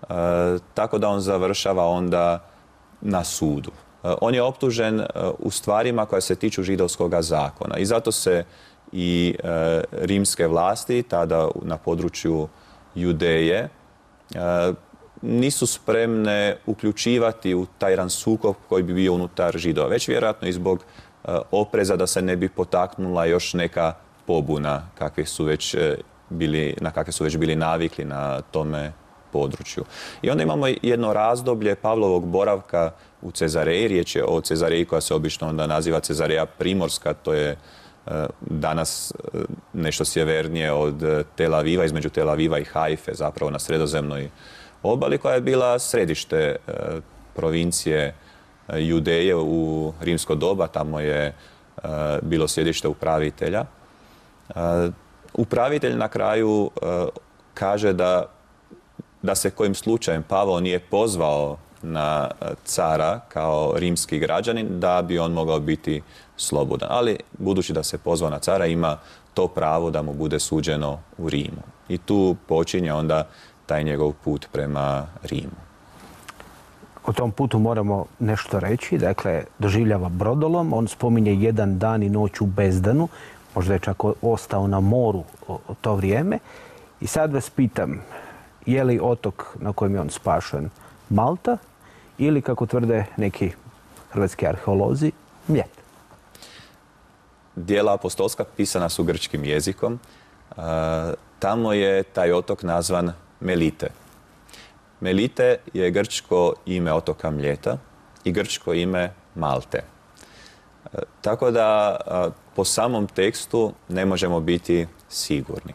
[SPEAKER 4] tako da on završava onda na sudu. On je optužen u stvarima koja se tiču židovskog zakona i zato se i rimske vlasti tada na području Judeje nisu spremne uključivati u taj jedan sukob koji bi bio unutar Židova, već vjerojatno i zbog opreza da se ne bi potaknula još neka pobuna na kakve su već bili navikli na tome području. I onda imamo jedno razdoblje Pavlovog boravka u Cezareji. Riječ je o Cezareji koja se obično onda naziva Cezareja Primorska, to je danas nešto sjevernije od Tel Aviva, između Tel Aviva i Haife, zapravo na sredozemnoj obali, koja je bila središte provincije Judeje u rimsko doba. Tamo je bilo sjedište upravitelja. Upravitelj na kraju kaže da se kojim slučajem Pavao nije pozvao na cara kao rimski građanin, da bi on mogao biti slobodan. Ali budući da se pozvao na cara, ima to pravo da mu bude suđeno u Rimu. I tu počinje onda taj njegov put prema Rimu.
[SPEAKER 1] O tom putu moramo nešto reći. Dakle, doživljava brodolom. On spominje jedan dan i noć u bezdanu. Možda je čak ostao na moru u to vrijeme. I sad vas pitam, je li otok na kojem je on spašen Malta ili, kako tvrde neki hrvatski arheolozi, Mljet?
[SPEAKER 4] Dijela apostolska pisana su grčkim jezikom. Tamo je taj otok nazvan Melite. Melite je grčko ime otoka Mljeta i grčko ime Malte. Tako da po samom tekstu ne možemo biti sigurni.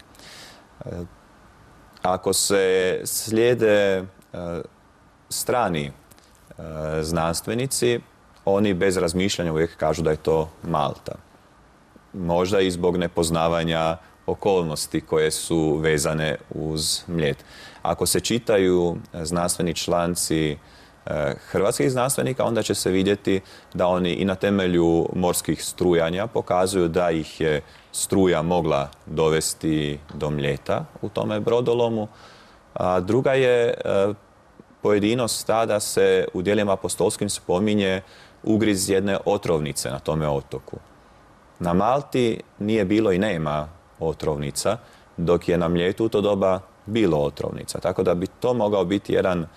[SPEAKER 4] Ako se slijede strani znanstvenici, oni bez razmišljanja uvijek kažu da je to Malta. Možda i zbog nepoznavanja okolnosti koje su vezane uz Mljet. Ako se čitaju znanstveni članci hrvatskih znanstvenika, onda će se vidjeti da oni i na temelju morskih strujanja pokazuju da ih je struja mogla dovesti do Mljeta u tome brodolomu. A druga je pojedinost ta da se u djelima apostolskim spominje ugriz jedne otrovnice na tome otoku. Na Malti nije bilo i nema otrovnica, dok je na Mljetu u to doba bilo otrovnica. Tako da bi to mogao biti jedan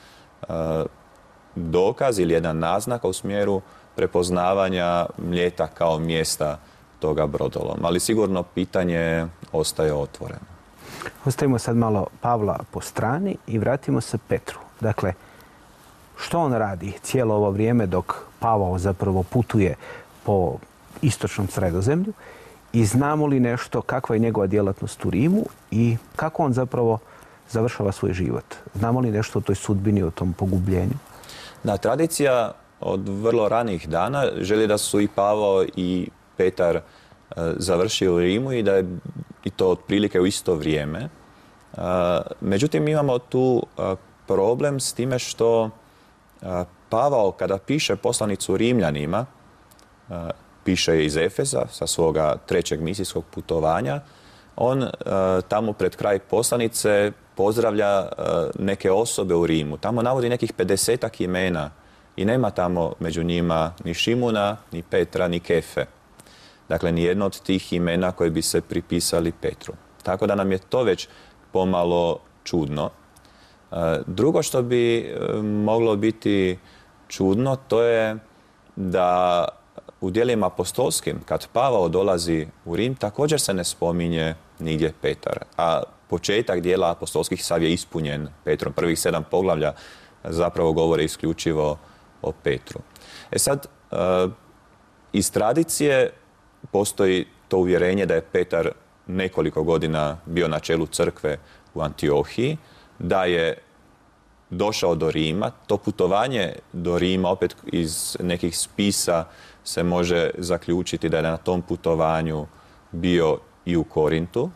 [SPEAKER 4] dokaz ili jedan naznak u smjeru prepoznavanja Mljeta kao mjesta toga brodoloma. Ali sigurno pitanje ostaje otvoreno.
[SPEAKER 1] Ostavimo sad malo Pavla po strani i vratimo se Petru. Dakle, što on radi cijelo ovo vrijeme dok Pavao zapravo putuje po istočnom Sredozemlju i znamo li nešto kakva je njegova djelatnost u Rimu i kako on zapravo završava svoj život? Znamo li nešto o toj sudbini, o tom pogubljenju?
[SPEAKER 4] Da, tradicija od vrlo ranih dana želi da su i Pavao i Petar završili u Rimu i da je i to otprilike u isto vrijeme. Međutim, imamo tu problem s time što Pavao kada piše poslanicu Rimljanima, piše je iz Efeza sa svoga 3. misijskog putovanja, on tamo pred kraj poslanice pozdravlja neke osobe u Rimu. Tamo navodi nekih 50-ak imena i nema tamo među njima ni Šimuna, ni Petra, ni Kefe. Dakle, ni jedno od tih imena koje bi se pripisali Petru. Tako da nam je to već pomalo čudno. Drugo što bi moglo biti čudno, to je da u djelima apostolskim, kad Pavao dolazi u Rim, također se ne spominje nigdje Petar. A početak djela apostolskih sav je ispunjen Petrom. Prvih 7 poglavlja zapravo govore isključivo o Petru. Sad, iz tradicije postoji to uvjerenje da je Petar nekoliko godina bio na čelu crkve u Antiohiji, da je došao do Rima. To putovanje do Rima, opet iz nekih spisa se može zaključiti da je na tom putovanju bio i u Korintu.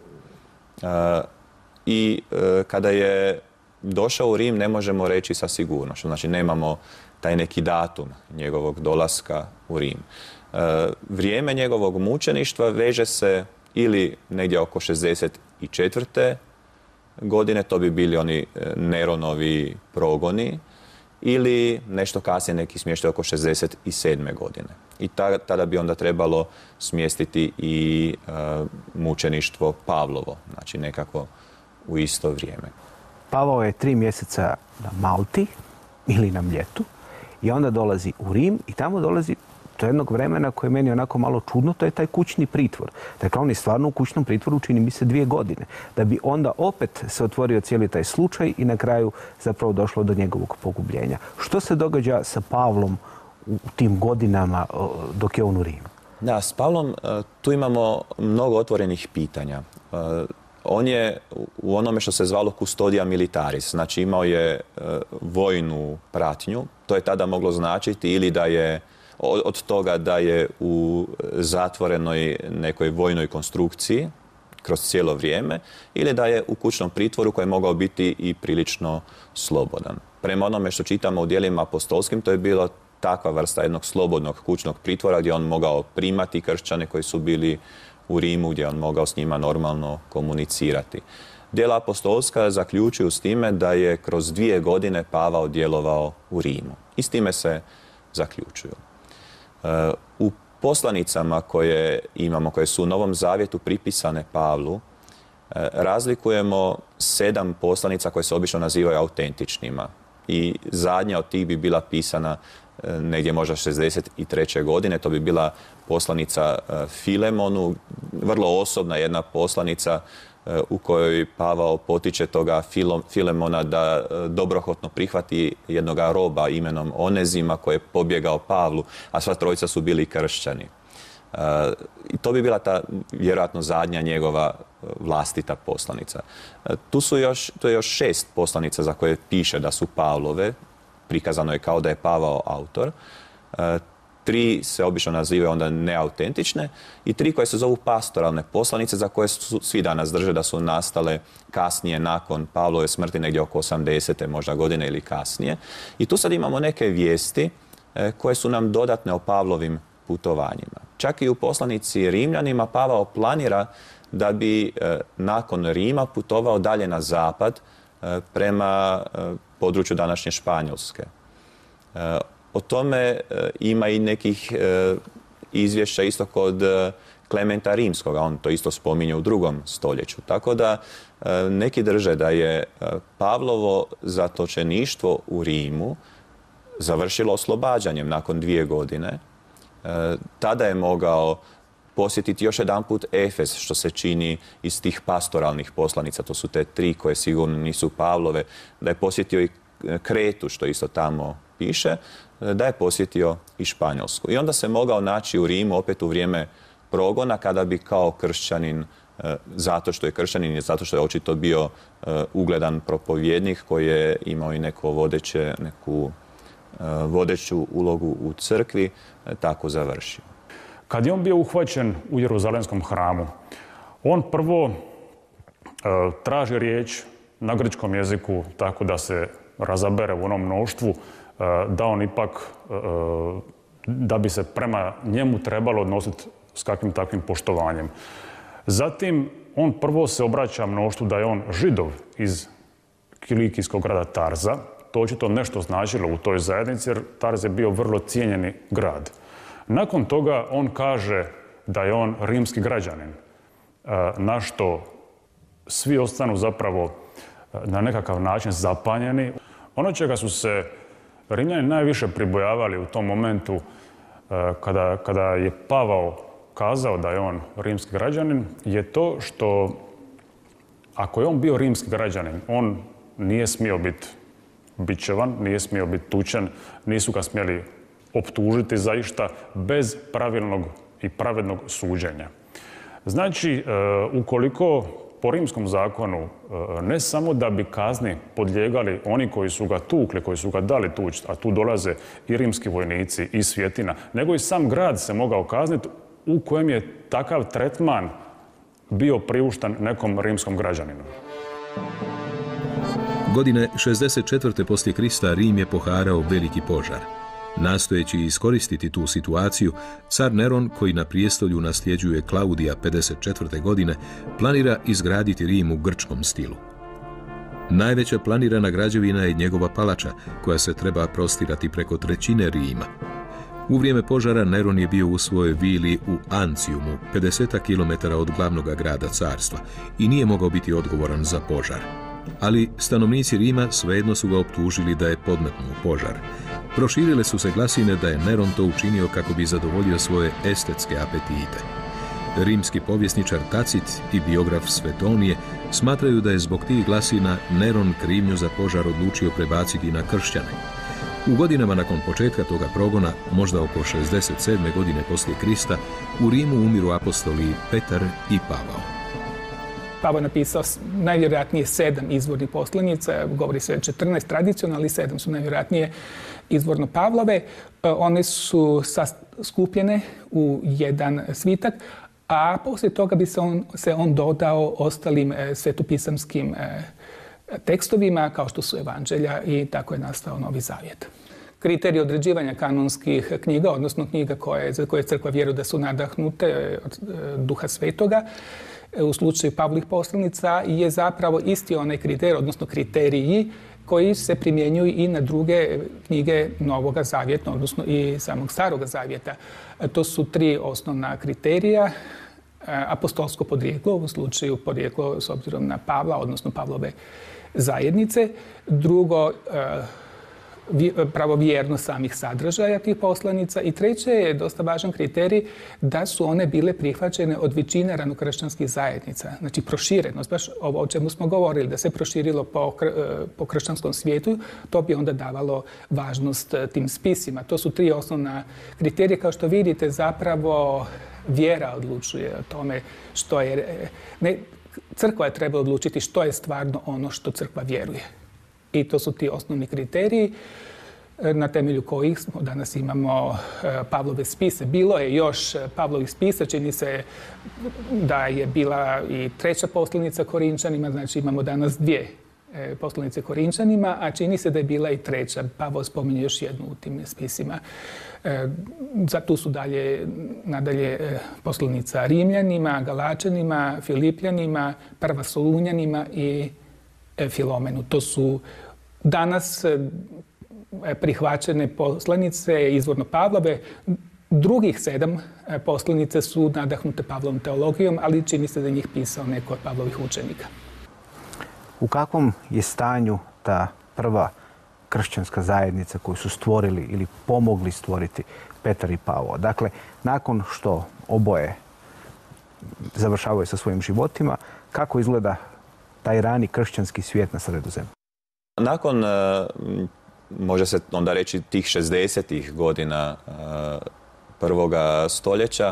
[SPEAKER 4] I kada je došao u Rim, ne možemo reći sa sigurnošću. Znači, nemamo taj neki datum njegovog dolaska u Rim. Vrijeme njegovog mučeništva veže se ili negdje oko 64. godine, to bi bili oni Neronovi progoni, ili nešto kasnije neki smještaj oko 67. godine. I tada bi onda trebalo smjestiti i mučeništvo Pavlovo, znači nekako u isto vrijeme.
[SPEAKER 1] Pavao je 3 mjeseca na Malti ili na Mljetu i onda dolazi u Rim i tamo dolazi do jednog vremena koje je meni onako malo čudno, to je taj kućni pritvor. Dakle, on je stvarno u kućnom pritvoru, čini mi se 2 godine. Da bi onda opet se otvorio cijeli taj slučaj i na kraju zapravo došlo do njegovog pogubljenja. Što se događa sa Pavlom u tim godinama dok je on u Rimu?
[SPEAKER 4] Da, s Pavlom tu imamo mnogo otvorenih pitanja. On je u onome što se zvalo custodia militaris, znači imao je vojnu pratnju. To je tada moglo značiti ili da je od toga da je u zatvorenoj nekoj vojnoj konstrukciji kroz cijelo vrijeme ili da je u kućnom pritvoru koji je mogao biti i prilično slobodan. Prema onome što čitamo u djelima apostolskim, to je bilo takva vrsta jednog slobodnog kućnog pritvora gdje on mogao primati kršćane koji su bili u Rimu, gdje on mogao s njima normalno komunicirati. Djela apostolska zaključuju s time da je kroz 2 godine Pavao djelovao u Rimu. I s time se zaključuju. U poslanicama koje imamo, koje su u Novom Zavjetu pripisane Pavlu, razlikujemo 7 poslanica koje se obično nazivaju autentičnima. I zadnja od tih bi bila pisana negdje možda 63. godine. To bi bila poslanica Filemonu, vrlo osobna jedna poslanica u kojoj Pavao potiče toga Filemona da dobrohotno prihvati jednoga roba imenom Onezima koji je pobjegao Pavlu, a sva trojica su bili kršćani. I to bi bila ta vjerojatno zadnja njegova vlastita poslanica. To je još 6 poslanica za koje piše da su Pavlove, prikazano je kao da je Pavao autor. 3 se obično nazivaju onda neautentične i 3 koje se zovu pastoralne poslanice za koje svi danas drže da su nastale kasnije nakon Pavlove smrti, negdje oko 80. možda godine ili kasnije. I tu sad imamo neke vijesti koje su nam dodatne o Pavlovim putovanjima. Čak i u poslanici Rimljanima Pavao planira da bi nakon Rima putovao dalje na zapad prema području današnje Španjolske. O tome ima i nekih izvješća isto kod Klementa Rimskoga, on to isto spominje u 2. stoljeću. Tako da neki drže da je Pavlovo zatočeništvo u Rimu završilo oslobađanjem nakon 2 godine. Tada je mogao posjetiti još jedanput Efes, što se čini iz tih pastoralnih poslanica. To su te 3 koje sigurno nisu Pavlove. Da je posjetio i Kretu, što isto tamo piše, da je posjetio i Španjolsku. I onda se mogao naći u Rimu opet u vrijeme progona kada bi kao kršćanin, zato što je kršćanin i zato što je očito bio ugledan propovjednik koji je imao i neku vodeću ulogu u crkvi, tako završio.
[SPEAKER 2] Kad je on bio uhvaćen u Jeruzalemskom hramu, on prvo traži riječ na grčkom jeziku tako da se razabere u onom mnoštvu, da on ipak, da bi se prema njemu trebalo odnositi s kakvim takvim poštovanjem. Zatim, on prvo se obraća mnoštvu da je on Židov iz kilikijskog grada Tarza. To očito nešto značilo u toj zajednici, jer Tarz je bio vrlo cijenjeni grad. Nakon toga on kaže da je on rimski građanin, na što svi ostanu zapravo na nekakav način zapanjeni. Ono čega su se Rimljani najviše pribojavali u tom momentu kada je Pavao kazao da je on rimski građanin, je to što ako je on bio rimski građanin, on nije smio biti bičevan, nije smio biti tučen, nisu ga smjeli optužiti za išta bez pravilnog i pravednog suđenja. Znači, ukoliko po rimskom zakonu ne samo da bi kazni podlijegali oni koji su ga tukli, koji su ga dali tući, a tu dolaze i rimski vojnici i svjetina, nego i sam grad se mogao kazniti u kojem je takav tretman bio priuštan nekom rimskom građaninu.
[SPEAKER 3] Godine 64. poslije Krista Rim je poharao veliki požar. Nastojeći iskoristiti tu situaciju, car Neron, koji na prijestolju nasljeđuje Klaudija 54. godine, planira izgraditi Rim u grčkom stilu. Najveća planirana građevina je njegova palača, koja se treba prostirati preko trećine Rima. U vrijeme požara Neron je bio u svojoj vili u Anciumu, 50 km od glavnog grada carstva, i nije mogao biti odgovoran za požar. Ali stanovnici Rima svejedno su ga optužili da je podmetnuo požar. Proširile su se glasine da je Neron to učinio kako bi zadovoljio svoje estetske apetite. Rimski povjesničar Tacit i biograf Svetonije smatraju da je zbog tih glasina Neron krivnju za požar odlučio prebaciti na kršćane. U godinama nakon početka toga progona, možda oko 67. godine poslije Krista, u Rimu umiru apostoli Petar i Pavao.
[SPEAKER 5] Pavao napisao najvjerojatnije 7 izvornih poslanica, govori se 14 tradicionalni, 7 su najvjerojatnije izvorno Pavlove. One su skupljene u jedan svitak, a poslije toga bi se on dodao ostalim svetopisamskim tekstovima, kao što su evanđelja, i tako je nastao Novi Zavjet. Kriterij određivanja kanonskih knjiga, odnosno knjiga za koje crkva vjeruje da su nadahnute od Duha Svetoga, u slučaju Pavlovih poslanica je zapravo isti onaj kriterij, odnosno kriteriji koji se primjenjuju i na druge knjige Novoga Zavjeta, odnosno i samog Staroga Zavjeta. To su 3 osnovna kriterija. Apostolsko podrijeklo, u slučaju podrijeklo s obzirom na Pavla, odnosno Pavlove zajednice. Drugo, pravovjernost samih sadržaja tih poslanica. I treće je dosta važan kriterij da su one bile prihvaćene od većine ranokršćanskih zajednica. Znači proširenost, baš ovo o čemu smo govorili, da se proširilo po kršćanskom svijetu, to bi onda davalo važnost tim spisima. To su 3 osnovna kriterija. Kao što vidite, zapravo vjera odlučuje o tome što je... Crkva je treba odlučiti što je stvarno ono što crkva vjeruje. I to su ti osnovni kriteriji na temelju kojih danas imamo Pavlove spise. Bilo je još Pavlovih spisa, čini se da je bila i 3. poslanica Korinčanima, znači imamo danas 2 poslanice Korinčanima, a čini se da je bila i 3. Pavao spominje još jednu u tim spisima. Tu su nadalje poslanica Rimljanima, Galačanima, Filipljanima, 1. Solunjanima i Filomenu. To su danas prihvaćene poslanice izvorno Pavlove. Drugih 7 poslanice su nadahnute Pavlovom teologijom, ali čini se da je njih pisao neko od Pavlovih učenika.
[SPEAKER 1] U kakvom je stanju ta prva kršćanska zajednica koju su stvorili ili pomogli stvoriti Petar i Pavao? Dakle, nakon što oboje završavaju sa svojim životima, kako izgleda taj rani kršćanski svijet na Sredozemlju?
[SPEAKER 4] Nakon, može se onda reći, tih 60-ih godina prvoga stoljeća,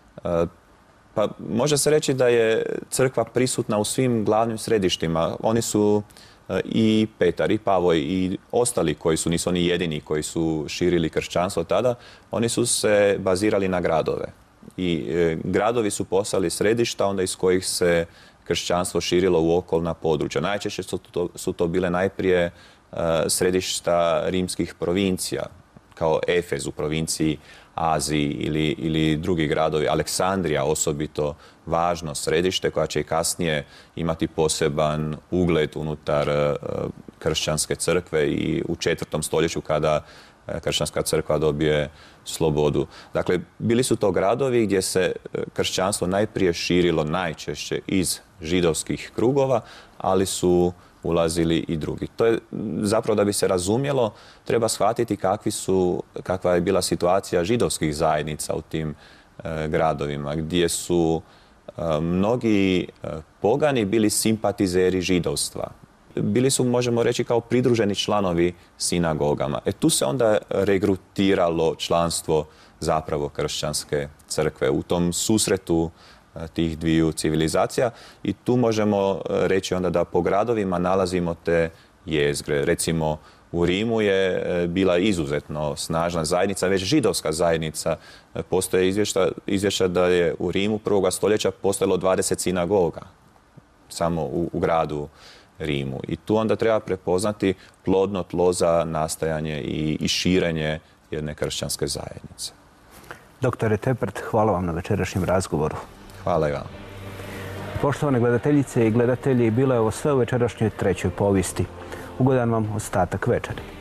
[SPEAKER 4] pa može se reći da je crkva prisutna u svim glavnim središtima. Oni su i Petar i Pavao i ostali koji nisu oni jedini koji su širili kršćanstvo tada, oni su se bazirali na gradove. I gradovi su postali središta onda iz kojih se kršćanstvo širilo u okolna područja. Najčešće su to bile najprije središta rimskih provincija, kao Efez u provinciji Aziji ili drugi gradovi. Aleksandrija osobito važno središte koja će i kasnije imati poseban ugled unutar kršćanske crkve i u 4. stoljeću kada kršćanska crkva dobije slobodu. Dakle, bili su to gradovi gdje se kršćanstvo najprije širilo najčešće iz židovskih krugova, ali su ulazili i drugi. To je zapravo, da bi se razumjelo, treba shvatiti kakva je bila situacija židovskih zajednica u tim gradovima, gdje su mnogi pogani bili simpatizeri židovstva. Bili su, možemo reći, kao pridruženi članovi sinagogama. Tu se onda regrutiralo članstvo zapravo kršćanske crkve u tom susretu tih dviju civilizacija i tu možemo reći onda da po gradovima nalazimo te jezgre. Recimo u Rimu je bila izuzetno snažna zajednica, već židovska zajednica. Postoje izvješća da je u Rimu 1. stoljeća postojalo 20 sinagoga samo u gradu Rimu. I tu onda treba prepoznati plodno tlo za nastajanje i širenje jedne kršćanske zajednice.
[SPEAKER 1] Doktore Teppert, hvala vam na večerašnjem razgovoru.
[SPEAKER 4] Hvala i vam.
[SPEAKER 1] Poštovane gledateljice i gledatelji, bilo je ovo sve u večerašnjoj trećoj povijesti. Ugodan vam ostatak večeri.